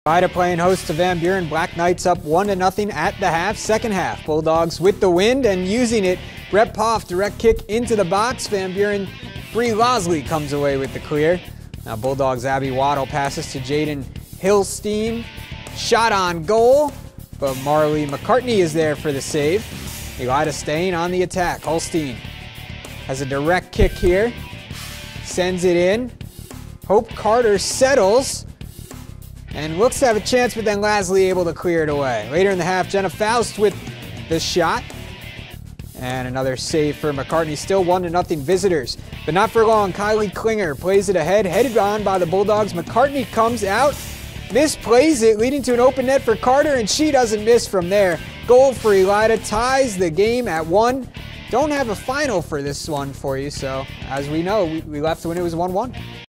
Elida playing host to Van Buren. Black Knights up 1-0 at the half. Second half, Bulldogs with the wind and using it. Brett Poff, direct kick into the box. Van Buren, Bree Losley comes away with the clear. Now Bulldogs' Abby Waddle passes to Jaden Hillstein. Shot on goal, but Marley McCartney is there for the save. Elida staying on the attack. Holstein has a direct kick here. Sends it in. Hope Carter settles and looks to have a chance, but then Lasley able to clear it away. Later in the half, Jenna Faust with the shot. And another save for McCartney. Still 1-0 visitors, but not for long. Kylie Klinger plays it ahead, headed on by the Bulldogs. McCartney comes out, misplays it, leading to an open net for Carter, and she doesn't miss from there. Goal for Elida, ties the game at 1. Don't have a final for this one for you, so as we know, we left when it was 1-1.